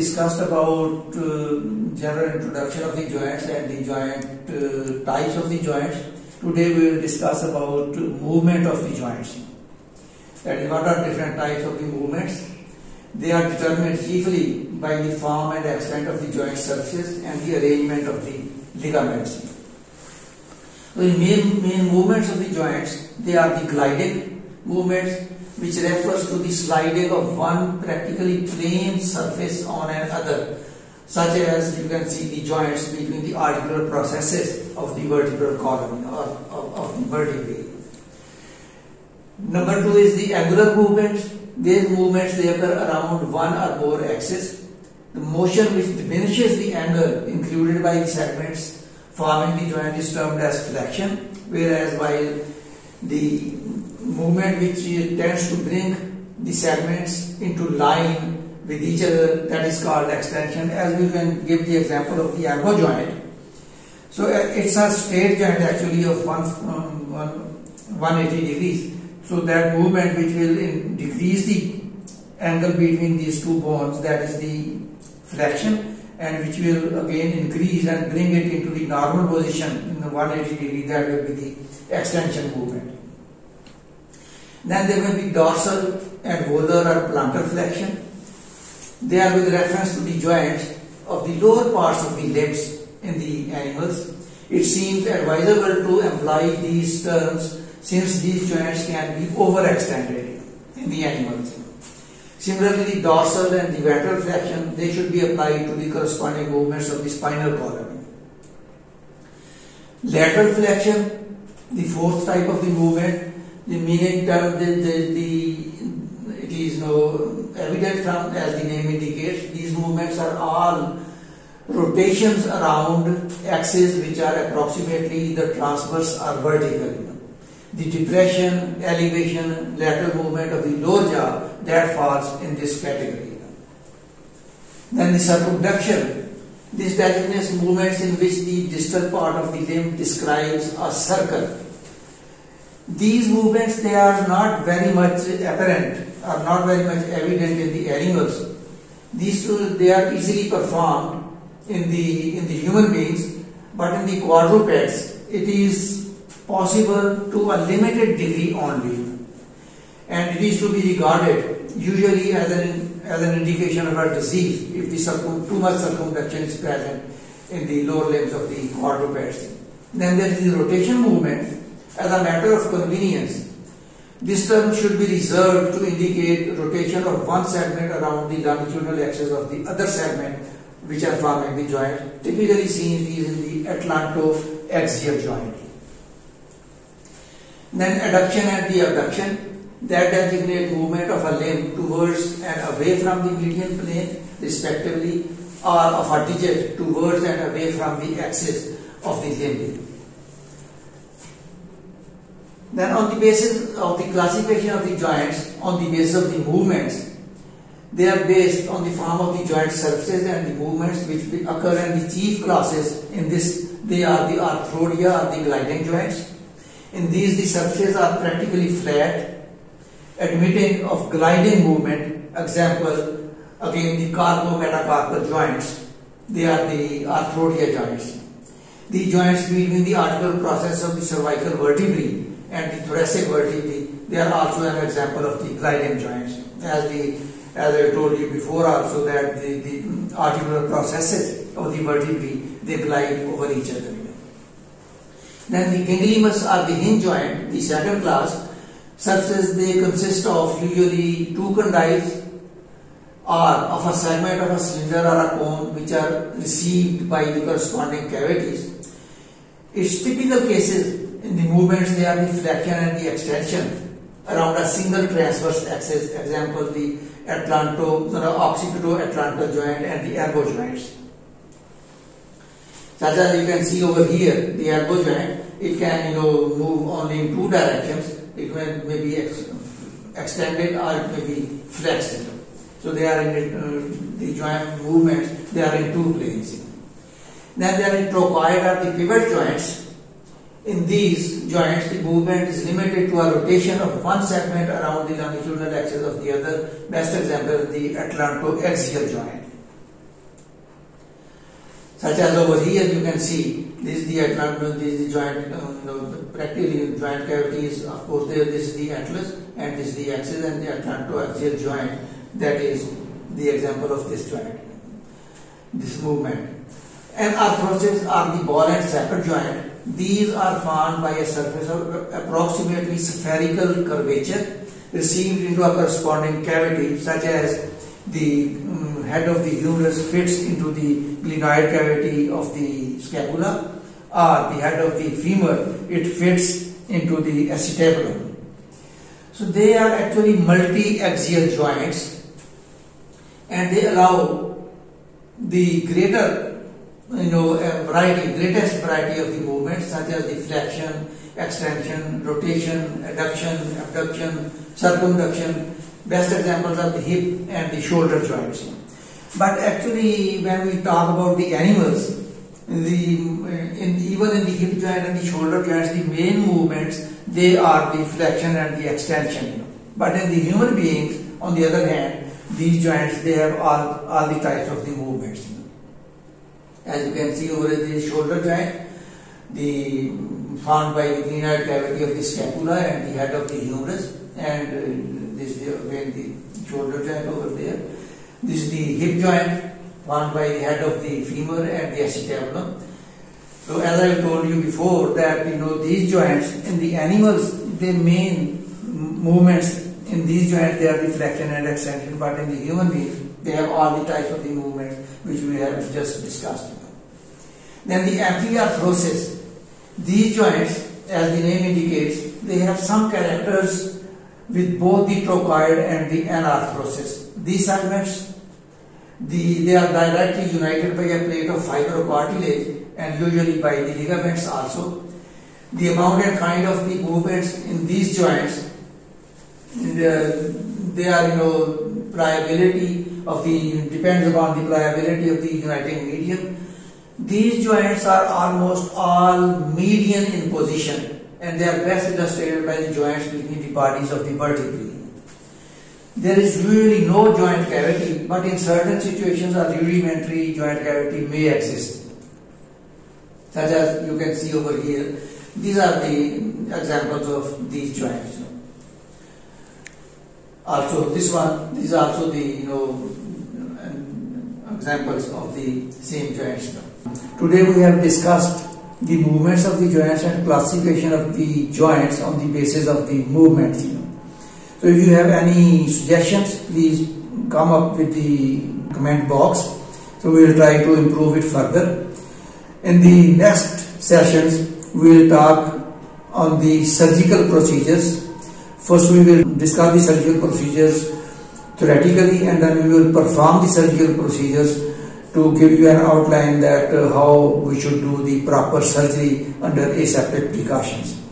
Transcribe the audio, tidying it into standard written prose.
discussed about general introduction of the joints and the joint types of the joints. Today we will discuss about movement of the joints. That is, what are different types of the movements. They are determined chiefly by the form and extent of the joint surfaces and the arrangement of the ligaments. So the main movements of the joints, they are the gliding movements, which refers to the sliding of one practically plane surface on another, such as you can see the joints between the articular processes of the vertebral column or of the vertebrae. Number 2 is the angular movements. These movements, they occur around one or more axes. The motion which diminishes the angle included by the segments forming the joint is termed as flexion, whereas while the movement which tends to bring the segments into line with each other, that is called extension, as we can give the example of the elbow joint. So it's a straight joint actually of 180 degrees. So that movement which will decrease the angle between these two bones, that is the flexion, and which will again increase and bring it into the normal position in the 180 degree, that will be the extension movement. Then there will be dorsal and volar or plantar flexion. They are with reference to the joints of the lower parts of the limbs in the animals. It seems advisable to employ these terms since these joints can be overextended in the animals. Similarly, the dorsal and the ventral flexion, they should be applied to the corresponding movements of the spinal column. Lateral flexion, the fourth type of the movement, the meaning term, it is evident from, as the name indicates, these movements are all rotations around axes which are approximately either transverse or vertical. The depression, elevation, lateral movement of the lower jaw, that falls in this category. Then the circumduction. This designates movements in which the distal part of the limb describes a circle. These movements, they are not very much apparent, are not very much evident in the animals. They are easily performed in the human beings, but in the quadrupeds, it is possible to a limited degree only, and it is to be regarded usually as an indication of a disease if the too much circumduction is present in the lower limbs of the quadrupeds. Then there is the rotation movement. As a matter of convenience, this term should be reserved to indicate rotation of one segment around the longitudinal axis of the other segment which are forming the joint, typically seen in the atlantoaxial joint. Then adduction and the abduction, that designate movement of a limb towards and away from the median plane respectively, or of a digit towards and away from the axis of the limb. Then on the basis of the classification of the joints, on the basis of the movements, they are based on the form of the joint surfaces and the movements which occur in the chief classes. In this, they are the arthrodia or the gliding joints. In these, the surfaces are practically flat, admitting of gliding movement. Example, again the carpo-metacarpal joints, they are the arthrodia joints. The joints between the articular process of the cervical vertebrae and the thoracic vertebrae, they are also an example of the gliding joints. As I told you before also, that the articular processes of the vertebrae, they glide over each other. Then the ganglimus or the hinge joint, the second class, surfaces, they consist of usually two condyles or of a segment of a cylinder or a cone which are received by the corresponding cavities. Its typical cases in the movements, they are the flexion and the extension around a single transverse axis. Example, the occipito-atlantal joint and the elbow joints. Such as you can see over here, the elbow joint, it can move only in two directions. It may be extended or it may be flexed. So they are in the joint movements, they are in two planes. Then there are trochoid or the pivot joints. In these joints, the movement is limited to a rotation of one segment around the longitudinal axis of the other. Best example is the atlantoaxial joint. Such as over here you can see, this is the atlas, this is the joint, practically joint cavity is of course there, this is the atlas and this is the axis and the atlantoaxial joint, that is the example of this joint, this movement. And arthroses are the ball and socket joint. These are formed by a surface of approximately spherical curvature received into a corresponding cavity, such as the head of the humerus fits into the glenoid cavity of the scapula, or the head of the femur, it fits into the acetabulum. So they are actually multi-axial joints, and they allow the greatest variety of the movements, such as the flexion, extension, rotation, adduction, abduction, circumduction. Best examples are the hip and the shoulder joints. But actually, when we talk about the animals, even in the hip joint and the shoulder joints, the main movements, they are the flexion and the extension. But in the human beings, on the other hand, these joints, they have all the types of the movements. As you can see over the shoulder joint, formed by the glenoid cavity of the scapula and the head of the humerus, and this is again the shoulder joint over there. This is the hip joint, formed by the head of the femur and the acetabulum. So as I told you before, that these joints in the animals, the main movements in these joints, they are the flexion and extension, but in the human beings, they have all the types of the movements which we have just discussed. Then the amphiarthrosis. These joints, as the name indicates, they have some characters with both the trochoid and the anarthrosis. These segments, they are directly united by a plate of fibrocartilage and usually by the ligaments also. The amount and kind of the movements in these joints, they are pliability of the, depends upon the pliability of the uniting medium. These joints are almost all median in position, and they are best illustrated by the joints between the bodies of the vertebrae. There is usually no joint cavity, but in certain situations a rudimentary joint cavity may exist, such as you can see over here. These are the examples of these joints. Also this one, these are also the examples of the same joints. Today we have discussed the movements of the joints and classification of the joints on the basis of the movements. So if you have any suggestions, please come up with the comment box. So we will try to improve it further. In the next sessions, we will talk on the surgical procedures. First we will discuss the surgical procedures theoretically, and then we will perform the surgical procedures to give you an outline that how we should do the proper surgery under aseptic precautions.